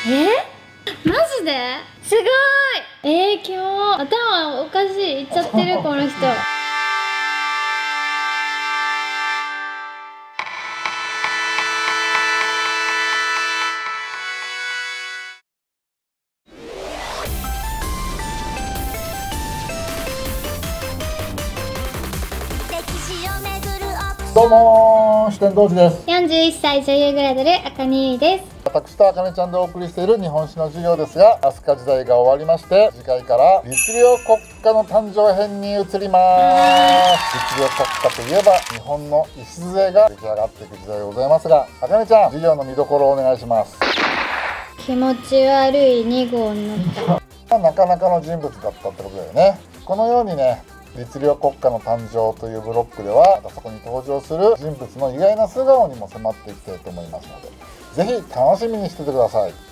マジですごい。キモ。頭おかしい。いっちゃってるこの人。 どうも四天童子です。 41歳女優グラドル赤根由です。 私とあかねちゃんでお送りしている日本史の授業ですが、飛鳥時代が終わりまして次回から律令国家の誕生編に移ります。律令国家といえば日本の礎が出来上がっていく時代でございますが、あかねちゃん授業の見どころをお願いします。 気持ち悪い2号になった。 なかなかの人物だったってことだよね。このようにね、律令国家の誕生というブロックではそこに登場する人物の意外な素顔にも迫っていきたいと思いますので、ぜひ楽しみにしててください。